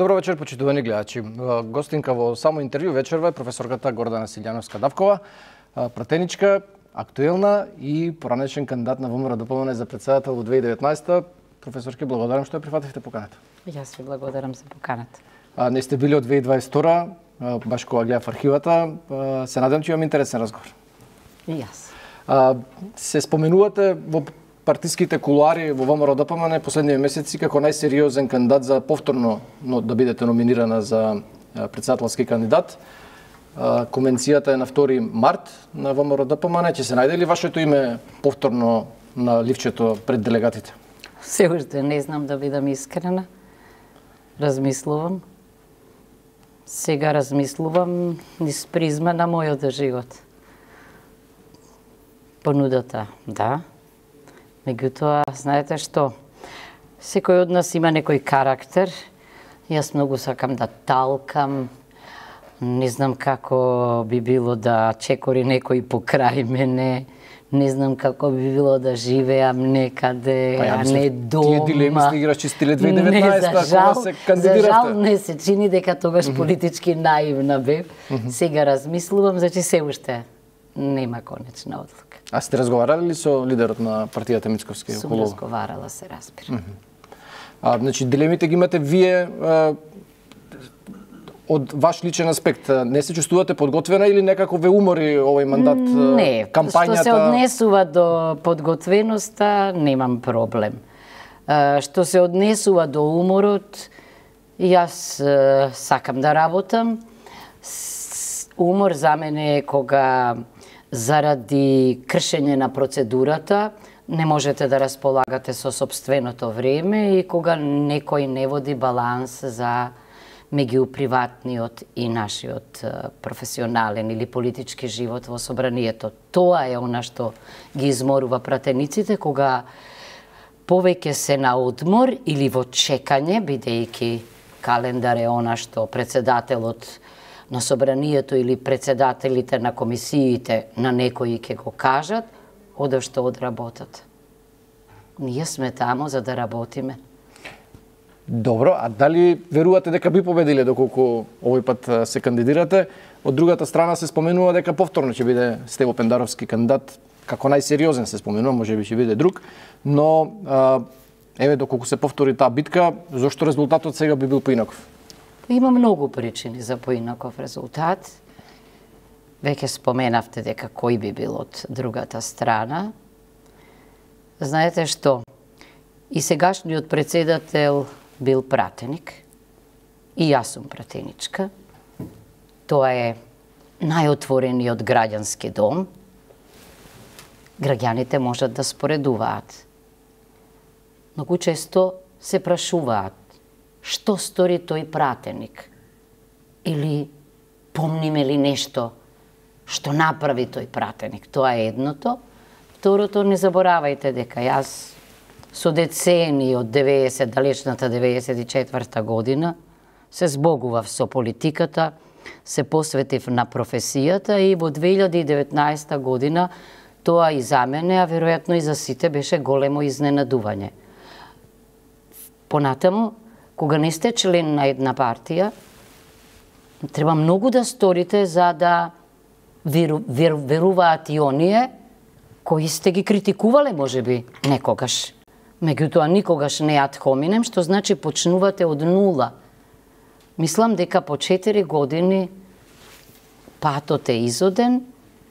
Добро вечер, почитувани гледачи. Гостинка во само интервју вечерва е професорката Гордана Силјановска-Давкова, пратеничка, актуелна и поранешен кандидат на ВМРО ДПМН за председател во 2019. Професорке, благодарам што ја прифативте поканата. Јас ви благодарам за поканата. Не сте били од 2022, баш кога гледав архивата. Се надам че имам интересен разговор. И јас. Се споменувате во партиските кулуари во ВМРО ДПМН последниве месеци како најсериозен кандидат за повторно да бидете номинирана за председателски кандидат. Конвенцијата е на 2 март на ВМРО ДПМН. Ќе се најде ли вашето име повторно на ливчето пред делегатите? Се уште не знам, да бидам искрена. Размислувам. Сега размислувам низ призма на мојот живот. Понудата, да. Меѓутоа, знаете што? Секој од нас има некој карактер. Јас многу сакам да талкам. Не знам како би било да чекори некој покрај мене. Не знам како би било да живеам некаде, а не дома. Тие дилеми сте ги расчистиле 2019, кога се кандидиравте. За жал не се чини дека тогаш политички наивна бев. Сега размислувам, значи се уште нема конечна одлука. А сте разговарали ли со лидерот на партијата Мицковски? Сум разговарала, се разбира. Значи, дилемите ги имате вие од ваш личен аспект. Не се чувствувате подготвена или некако ве умори овој мандат, не, кампањата? Што се однесува до подготвеноста, немам проблем. Што се однесува до уморот, јас сакам да работам. Умор за мене е кога заради кршење на процедурата не можете да располагате со сопственото време и кога некој не води баланс за меѓу приватниот и нашиот професионален или политички живот во собранието. Тоа е она што ги изморува пратениците кога повеќе се на одмор или во чекање, бидејќи календар е она што председателот на собранието или председателите на комисиите на некои ќе го кажат, одошто одработат. Ние сме тамо за да работиме. Добро, а дали верувате дека би победиле доколку овој пат се кандидирате? Од другата страна се споменува дека повторно ќе биде Стево Пендаровски кандидат, како најсериозен се споменува, можеби ќе биде друг, но еве доколку се повтори таа битка, зошто резултатот сега би бил поинаков? Има многу причини за поинаков резултат. Веќе споменавте дека кој би бил од другата страна. Знаете што? И сегашниот председател бил пратеник, и јас сум пратеничка. Тоа е најотворениот граѓански дом. Граѓаните можат да споредуваат. Многу често се прашуваат што стори тој пратеник? Или помниме ли нешто што направи тој пратеник? Тоа е едното. Второто, не заборавајте дека јас со децени од 90, далечната 94 година се збогував со политиката, се посветив на професијата и во 2019 година тоа и за мене, а веројатно и за сите, беше големо изненадување. Понатаму, кога не сте член на една партија, треба многу да сторите за да веруваат и оние кои сте ги критикувале можеби некогаш. Меѓутоа никогаш не ад хоминем, што значи почнувате од нула. Мислам дека по 4 години патот е изоден.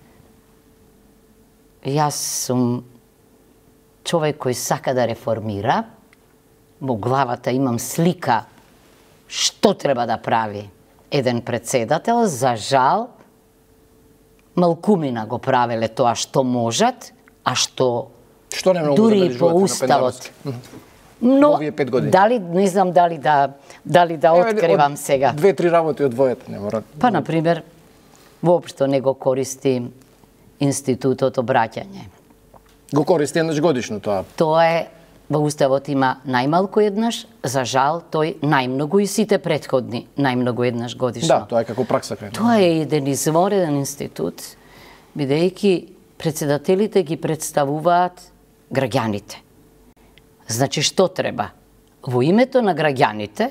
Јас сум човек кој сака да реформира. Во главата имам слика што треба да прави еден председател. За жал, малкумина го правеле тоа што можат, а што дури по уставот. Но, овие 5 години. Дали, не знам дали да откривам сега. 2-3 работи од двојата, не мора. Па, например, воопшто не го користи институтот обраќање. Го користи еднаш годишно тоа. Тоа е, во уставот има најмалку еднаш, за жал тој најмногу и сите претходни најмногу еднаш годишно. Да, тоа е како пракса кај. Тоа е еден извореден институт, бидејќи председателите ги представуваат граѓаните. Значи, што треба? Во името на граѓаните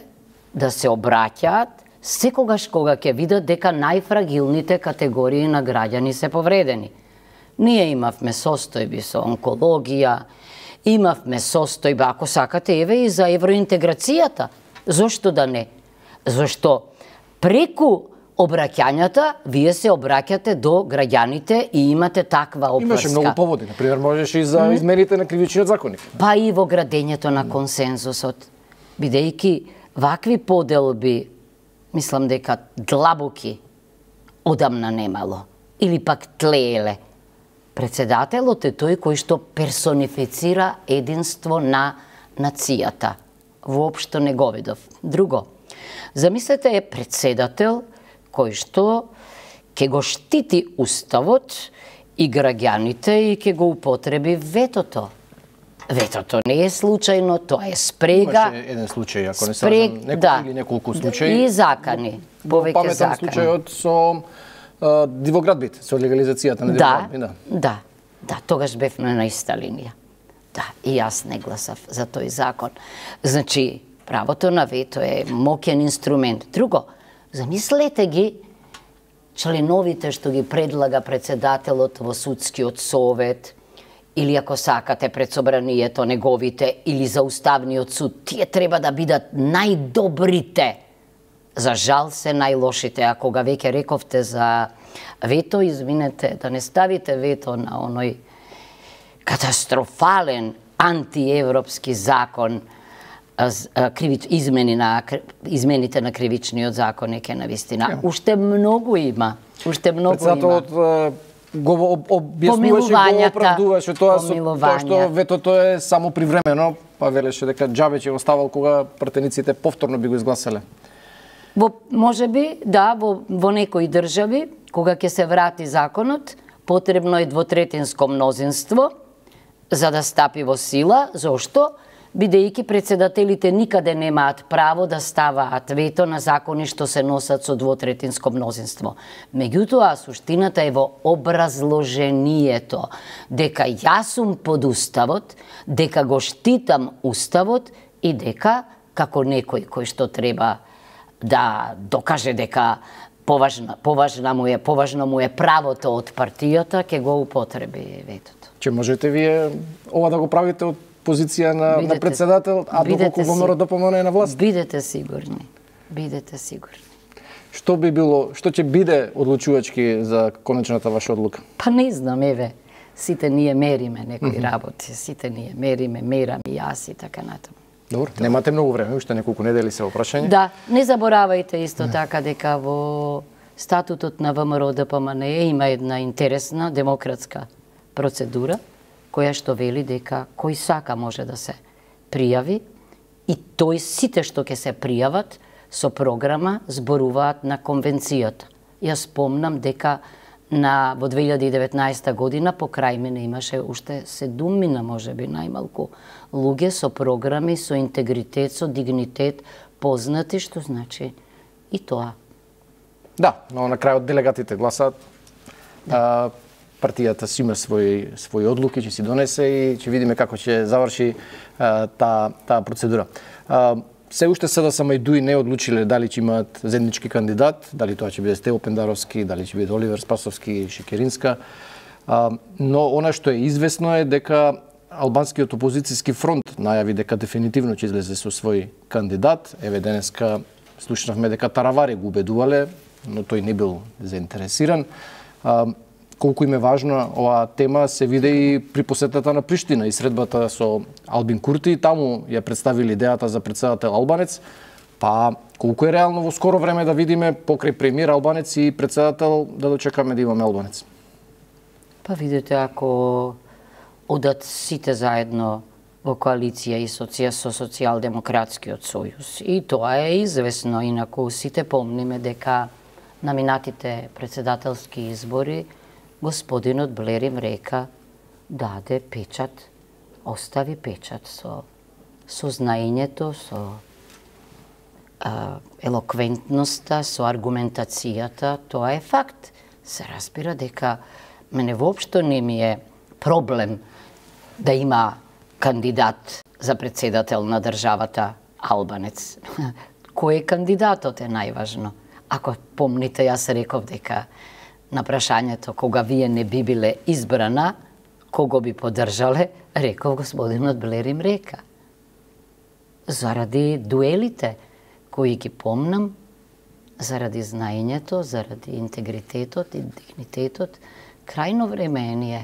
да се обраќаат секогаш кога ќе видат дека најфрагилните категории на граѓани се повредени. Ние имавме состојби со онкологија, имавме состојба, ако сакате, еве и за евроинтеграцијата. Зошто да не? Зашто преку обраќањата вие се обраќате до граѓаните и имате таква опврска. Имаше многу поводи, например, можеш и за измените на кривичниот законник. Па и во градењето на консензусот, бидејќи вакви поделби, мислам дека длабоки одамна немало, или пак тлееле. Председателот е тој кој што персонифицира единство на нацијата. Воопшто не го видов. Друго, замислете е председател кој што ќе го штити уставот и граѓаните и ќе го употреби ветото. Ветото не е случајно, тоа е спрега. Имаше еден случај, ако не се лажам, или неколку случаи. И закани, повеќе закани. Паметам случајот со Дивоградбит, со легализацијата на Дивоградбит. Да, тогаш бевме на иста линија. Да, и јас не гласав за тој закон. Значи, правото на вето е моќен инструмент. Друго, замислете ги членовите што ги предлага председателот во судскиот совет, или ако сакате пред собранието неговите, или за уставниот суд, тие треба да бидат најдобрите. За жал се најлошите, а кога веќе рековте за вето, извинете, да не ставите вето на оној катастрофален антиевропски закон, измените на кривичниот закон е на вистина. Уште многу има. Председателот го објаснуваше, го оправдуваше тоа што ветото е само привремено, па велеше дека џабе ќе го ставал кога пратениците повторно би го изгласале. Можеби, да, во некои држави, кога ќе се врати законот, потребно е двотретинско мнозинство за да стапи во сила. Зошто? Бидејќи председателите никаде немаат право да ставаат вето на закони што се носат со двотретинско мнозинство. Меѓутоа, суштината е во образложението, дека јас сум под уставот, дека го штитам уставот и дека, како некој кој што треба да докаже дека поважно му е правото од партијата, ќе го употреби ветото. Че можете вие ова да го правите од позиција на председател, а доколку ВМРО-ДПМН е на власт? Бидете сигурни. Што би било, што ќе биде одлучувачки за конечната ваша одлука? Па не знам, еве, сите ние мериме некои работи, сите ние мерам и јас и така натаму. Добро, немате многу време, уште неколку недели се во прашање. Да, не заборавајте исто така дека во статутот на ВМРО-ДПМН има една интересна демократска процедура која што вели дека кој сака може да се пријави и тој сите што ќе се пријават со програма зборуваат на конвенцијата. Јас спомнам дека во 2019 година покрај мене имаше уште 7 можеби најмалку луѓе со програми, со интегритет, со дигнитет, познати, што значи и тоа. Да, но на крајот делегатите гласаат. Партијата си има своји одлуки, ќе си донесе и ќе видиме како ќе заврши таа процедура. Се уште СДСМ и ДУИ не одлучиле дали ќе имаат заеднички кандидат, дали тоа ќе биде Стево Пендаровски, дали ќе биде Оливер Спасовски и Шекеринска. Но она што е известно е дека албанскиот опозицијски фронт најави дека дефинитивно ќе излезе со свој кандидат. Еве денеска слушнавме дека Таравари го убедувале, но тој не бил заинтересиран. Колку им е важна оваа тема се виде и при посетата на Приштина и средбата со Албин Курти. Таму ја представили идејата за председател албанец. Па колку е реално во скоро време да видиме покрај премиер албанец и председател да дочекаме да имаме албанец? Па видите, ако одат сите заедно во коалиција и со Социјалдемократскиот сојуз. И тоа е известно, инаку сите помниме дека на минатите председателски избори господинот Блер им река, даде печат, остави печат со знаењето, со елоквентноста, со аргументацијата. Тоа е факт. Се разбира дека мене воопшто не ми е проблем да има кандидат за председател на државата албанец. кој е кандидатот е најважно. Ако помните, јас реков дека на прашањето кога вие не би биле избрана, кого би поддржале, реков господинот Блер им река. Заради дуелите кои ги помнам, заради знаењето, заради интегритетот и дигнитетот, крајно време е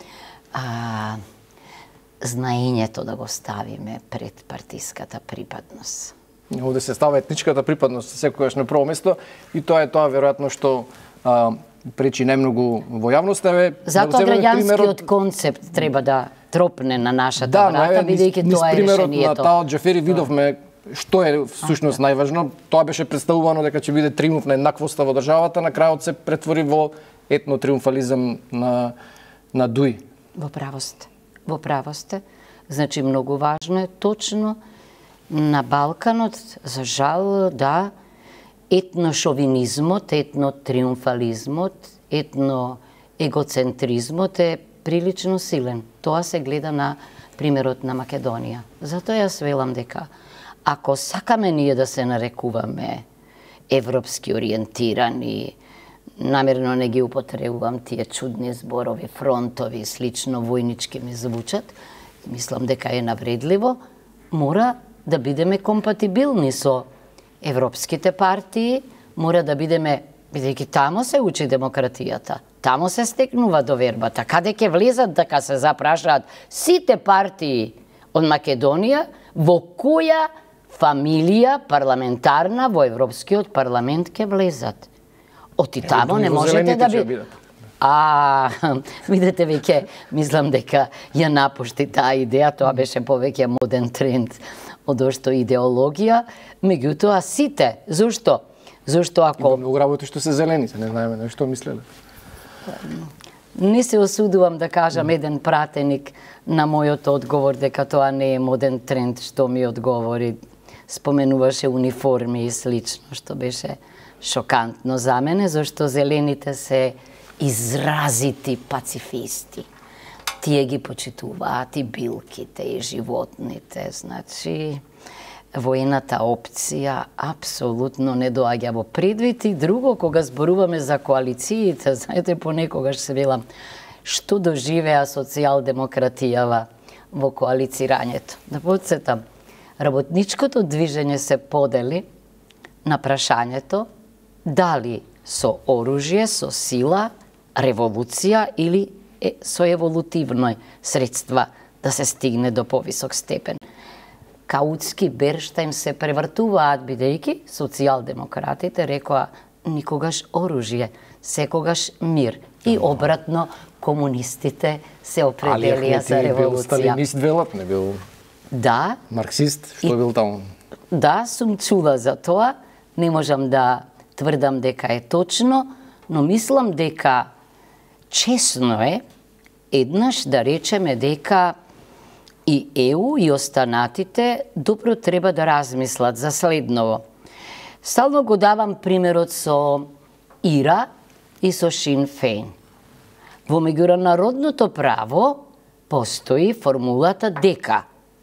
знаењето да го ставиме пред партиската припадност. Овде се става етничката припадност секогаш на прво место и тоа е тоа веројатно што пречи најмногу во јавноста. Затоа граѓанскиот концепт треба да тропне на нашата врата, бидејќи тоа е решението. Примерот на Тао Џафери видовме што е всушност најважно. Тоа беше представувано дека ќе биде триумф на еднаквоста во државата, на крајот се претвори во етно-триумфализам на Дуи. Во право сте. Во право сте. Значи, многу важно е точно на Балканот, за жал, да, етношовинизмот, етнотриумфализмот, етноегоцентризмот е прилично силен. Тоа се гледа на примерот на Македонија. Затоа јас велам дека ако сакаме ние да се нарекуваме европски ориентирани, намерно не ги употребувам тие чудни зборови, фронтови и слично, војнички ми звучат, мислам дека е навредливо, мора да бидеме компатибилни со европските партии, мора да бидеме, бидејќи тамо се учи демократијата, тамо се стекнува довербата, каде ќе влезат дека се запрашаат сите партии од Македонија, во која фамилија парламентарна во Европскиот парламент ќе влезат. Оти тамо не можете да бидете. Видете, веќе мислам дека ја напушти таа идеја, тоа беше повеќе моден тренд одошто идеологија, меѓутоа сите, зошто? Зошто ако... Има многу работи што се зелените, не знаеме на што мислеле. Не се осудувам да кажам еден пратеник на мојот одговор дека тоа не е моден тренд, што ми одговори. Споменуваше униформи и слично, што беше шокантно за мене, зашто зелените се изразити пацифисти. Тие ги почитуваат и билките, и животните. Значи, воената опција апсолутно не доаѓа во предвид. И друго, кога зборуваме за коалициите, знаете, понекогаш се велам, што доживеа социјалдемократијава во коалицирањето. Да подсетам, работничкото движење се подели на прашањето дали со оружје, со сила, револуција или со еволутивни средства да се стигне до повисок степен. Каутски, Берштајн се превртуваат, бидејќи социјалдемократите рекоа никогаш оружје, секогаш мир. И обратно, комунистите се определија за револуција. Бил сталинист велат, не бил марксист, што бил таму? Да, сум чула за тоа, не можам да тврдам дека е точно, но мислам дека честно е еднаш да речеме дека и ЕУ и останатите добро треба да размислат за следново. Стално го давам примерот со ИРА и со Шин Фейн. Во меѓународното право постои формулата дека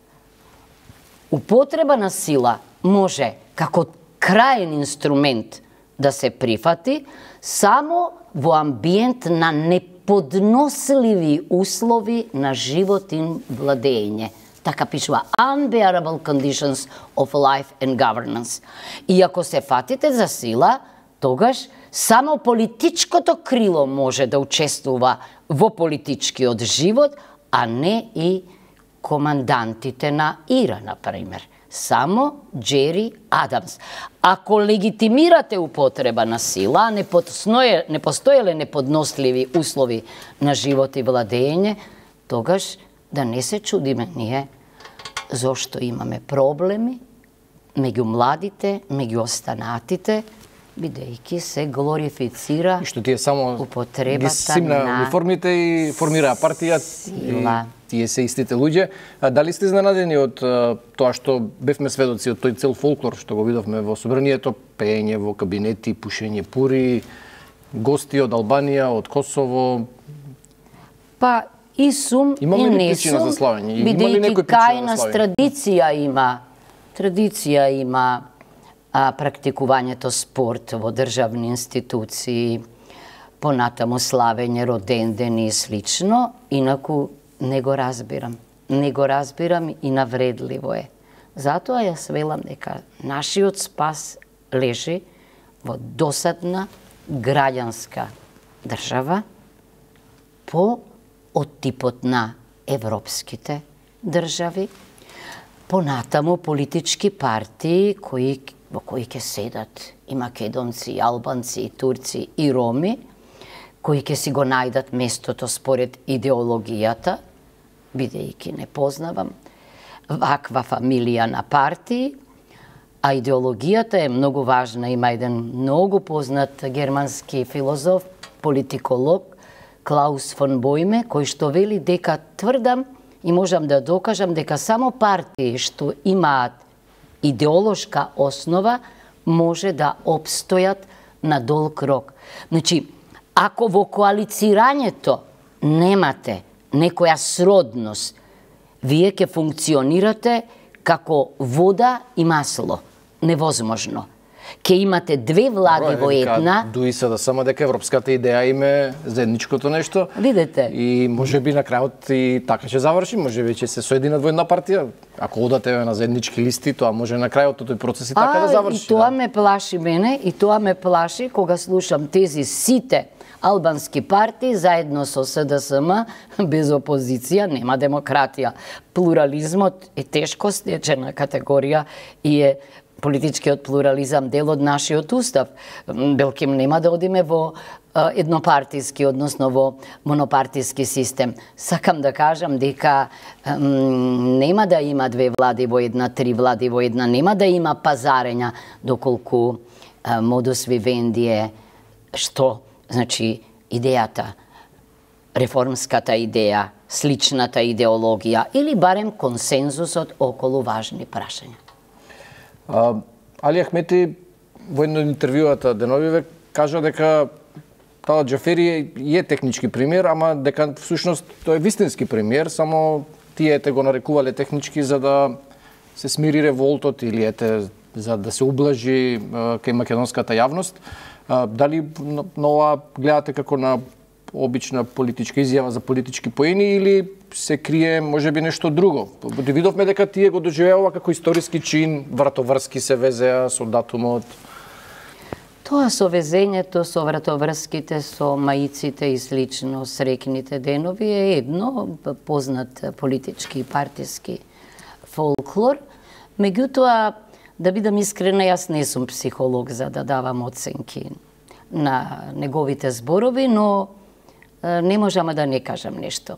употреба на сила може како крајен инструмент да се прифати само во амбиент на неподносливи услови на живот и владење. Така пишува unbearable conditions of life and governance. И ако се фатите за сила, тогаш само политичкото крило може да учествува во политичкиот живот, а не и командантите на ИРА, например. Само Джери Адамс. Ако легитимирате употреба на сила, не постоеле неподносливи услови на живот и владење, тогаш да не се чудиме ние зошто имаме проблеми меѓу младите, меѓу останатите, бидејќи се глорифицира употребата на што тие само ги симна униформите и формираа партија. Тие се истите луѓе. Дали сте изненадени од тоа што бевме сведоци од тој цел фолклор што го видовме во собранието, пеење во кабинети, пушење пури, гости од Албанија, од Косово? Па и сум и не сум, бидејќи кај нас традиција има практикувањето спорт во државни институции, понатаму славење родендени и слично, инаку не го разбирам. Не го разбирам и навредливо е. Затоа јас велам дека нашиот спас лежи во досадна граѓанска држава по од типот на европските држави, понатаму политички партии во кои ќе седат и македонци, и албанци, и турци, и роми, кои ќе си го најдат местото според идеологијата, бидејќи не познавам ваква фамилија на партии, а идеологијата е многу важна. Има еден многу познат германски филозоф, политиколог, Клаус фон Бојме, кој што вели дека тврдам и можам да докажам дека само партии што имаат идеолошка основа може да обстојат на долг рок. Значи, ако во коалицирањето немате некоја сродност, вие ќе функционирате како вода и масло. Невозможно. Ке имате две влади во една. Дуи се да само дека европската идеја им е заедничкото нешто. Видете. И можеби на крајот и така ќе заврши, можеби ќе се соединат во една партија. Ако одате на заеднички листи, тоа може на крајот тој процес и така да заврши. И тоа ме плаши мене, и тоа ме плаши кога слушам тези сите албански партии заедно со СДСМ, без опозиција, нема демократија. Плурализмот е тешко стечена категорија и е политичкиот плурализам дел од нашиот устав. Белким нема да одиме во еднопартиски, односно во монопартиски систем. Сакам да кажам дека нема да има две влади во една, три влади во една, нема да има пазарења, доколку модус вивенди е што, значи, идејата, реформската идеја, сличната идеологија или барем консензусот околу важни прашања. Али Ахмети во едно интервјуата деновиве кажа дека Талат Џафери е технички пример, ама дека всушност тој е вистински пример, само тие те го нарекувале технички за да се смири револтот или за да се ублажи кај македонската јавност. Дали на ова гледате како на обична политичка изјава за политички поени или се крие можеби нешто друго? Видовме дека тие го доживеа како историски чин, вратоврски се везеа со датумот. Тоа со везењето, со вратоврските, со маиците и слично срекните денови е едно познат политички и партиски фолклор. Меѓутоа, да бидам искрена, јас не сум психолог за да давам оценки на неговите зборови, но не можам да не кажам нешто.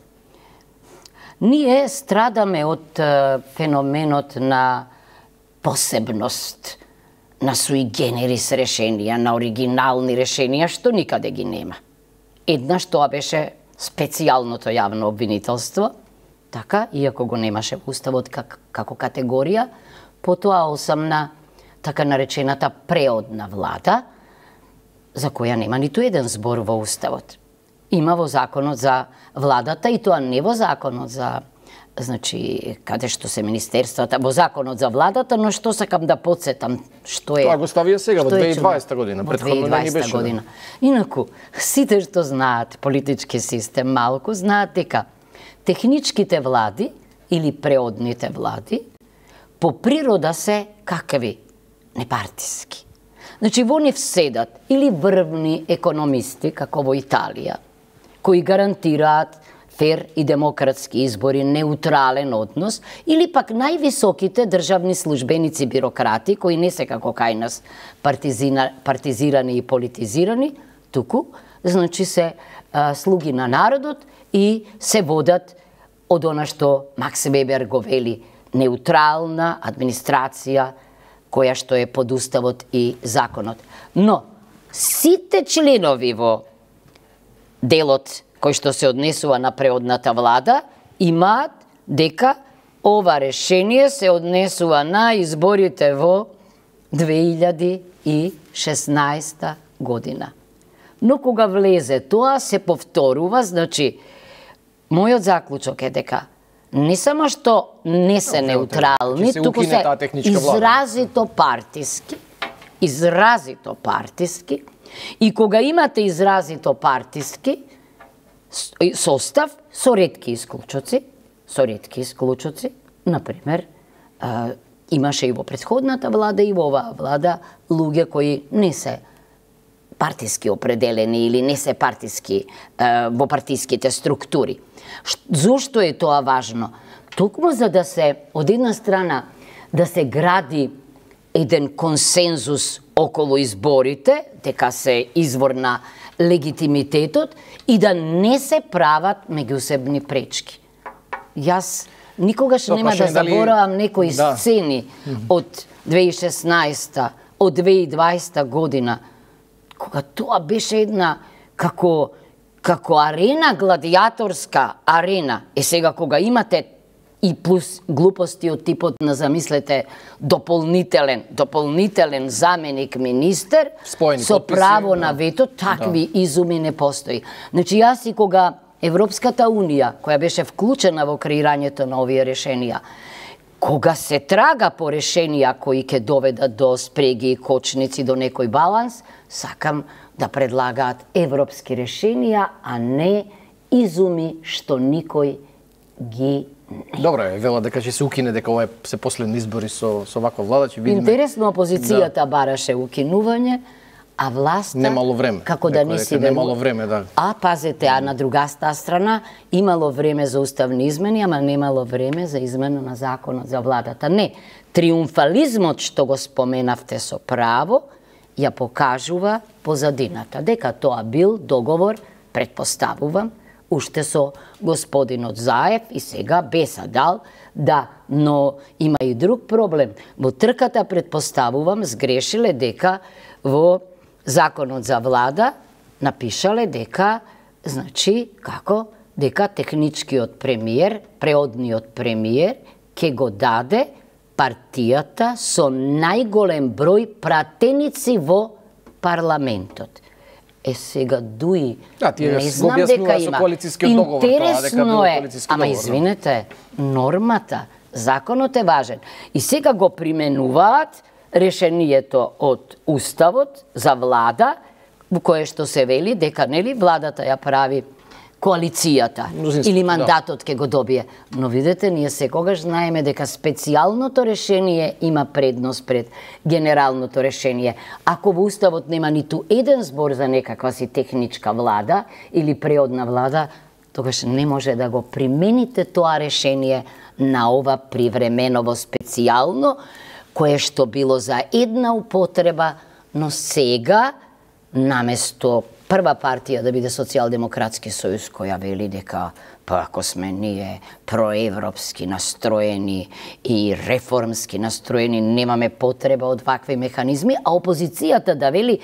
Ние страдаме од феноменот на посебност, на суи генерис решенија, на оригинални решенија, што никаде ги нема. Еднаш тоа беше специјалното јавно обвинителство, така, иако го немаше во Уставот како категорија, потоа осамна така наречената преодна влада, за која нема ниту еден збор во Уставот. Има во Законот за владата и тоа не во Законот за, значи, каде што се министерствата, во Законот за владата, но што сакам да подсетам, што е... Тоа го ставија сега, во 2020 година, претходно не беше. Година. Инаку, сите што знаат политички систем малку, знаат дека техничките влади или преодните влади по природа се какви? Непартиски. Значи, во нив седат или врвни економисти, како во Италија, кои гарантираат фер и демократски избори, неутрален однос, или пак највисоките државни службеници бюрократи, кои не се како кај нас партизирани и политизирани, туку, значи се слуги на народот и се водат од она што Макс Вебер го вели, неутрална администрација, која што е под Уставот и Законот. Но, сите членови во делот кој што се однесува на преодната влада, имаат дека ова решение се однесува на изборите во 2016 година. Но кога влезе тоа, се повторува, значи, мојот заклучок е дека не само што не се неутрални, туку се изразито партиски, изразито партиски, и кога имате изразито партиски состав со ретки исклучоци, например, имаше и во претходната влада и во оваа влада луѓе кои не се партиски определени или не се партиски во партиските структури. Зошто е тоа важно? Токму за да се, од една страна, да се гради еден консензус околу изборите, дека се извор на легитимитетот и да не се прават меѓусебни пречки. Јас никогаш нема да заборавам некои сцени од 2016, од 2020 година, кога тоа беше една како арена, гладиаторска арена. Сега кога имате и плюс глупости од типот на, замислете, дополнителен заменик министер со право на вето, такви изуми не постои. Значи, јас и кога Европската Унија, која беше вклучена во креирањето на овие решенија, кога се трага по решенија кои ќе доведат до спреги и кочници, до некој баланс, сакам да предлагаат европски решенија, а не изуми што никој ги не. Добре, вела дека ќе се укине, дека ова се последни избори со ваква влада, ќе видиме. Интересно, опозицијата бараше укинување, а власта немало време. Како да не си немало време, да. А пазете, а на другата страна имало време за уставни измени, ама немало време за измена на законот за владата. Не, триумфализмот што го споменавте со право ја покажува позадината, дека тоа бил договор, предпоставувам, уште со господинот Заев и сега Бесадал, да, но има и друг проблем. Во трката, предпоставувам, сгрешиле дека во законот за влада напишале дека, значи, како? Дека техничкиот премиер, преодниот премиер, ке го даде партијата со најголем број пратеници во парламентот. Сега дуи, не знам дека има. Интересно е, ама извинете, нормата, законот е важен. И сега го применуваат решението од Уставот за влада, во кое што се вели дека, нели, владата ја прави коалицијата или мандатот ќе го добие. Но видете, ние секогаш знаеме дека специјалното решение има предност пред генералното решение. Ако во Уставот нема ниту еден збор за некаква си техничка влада или преодна влада, тогаш не може да го примените тоа решение на ова привременово специјално, кое што било за една употреба, но сега, наместо прва партија да биде Социјалдемократски сојуз, која вели дека па ако сме ние проевропски настроени и реформски настроени, немаме потреба од вакви механизми, а опозицијата да вели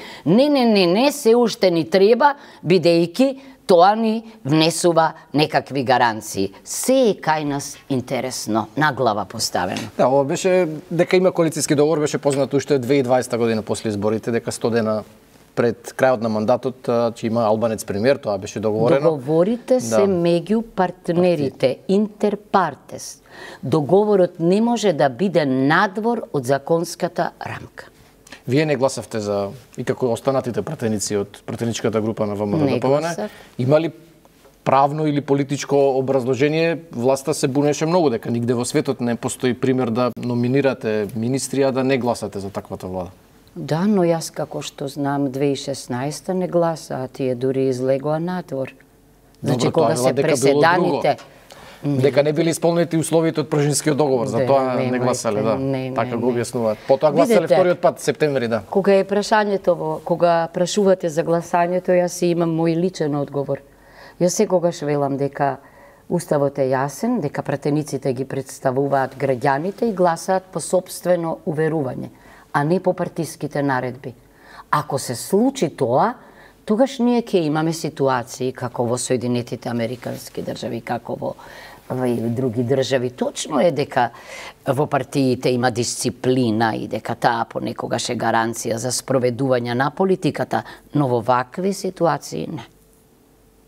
не, се уште ни треба, бидејќи тоа ни внесува некакви гаранции. Се е кај нас интересно, на глава поставено. Да, ова беше, дека има коалицијски договор, беше познато уште 2020 година после изборите, дека 100 дена пред крајот на мандатот ќе има албанец премиер, тоа беше договорено. Договорите се меѓу партнерите, интерпартес. Договорот не може да биде надвор од законската рамка. Вие не гласавте за, и како останатите пратеници од пратеничката група на ВМРО-ДПМН, има ли правно или политичко образложение? Власта се бунеше многу дека нигде во светот не постои пример да номинирате министри, а да не гласате за таквата влада. Да, но јас како што знам 2016 не гласа, а тие дури излегоа надвор. Значи кога се преседаните... Дека не били исполнети условите од Пржинскиот договор, за тоа не гласале, да. Така го објаснуваат. Потоа гласале вториот пат, септември, да. Кога е прашањето, кога прашувате за гласањето, јас имам мој личен одговор. Јас секогаш велам дека Уставот е јасен, дека пратениците ги представуваат граѓаните и гласаат по сопствено уверување, а не по партиските наредби. Ако се случи тоа, тогаш ние ќе имаме ситуации како во Соединетите Американски држави, како во други држави. Точно е дека во партиите има дисциплина и дека таа понекогаш е гаранција за спроведување на политиката, но во вакви ситуации не.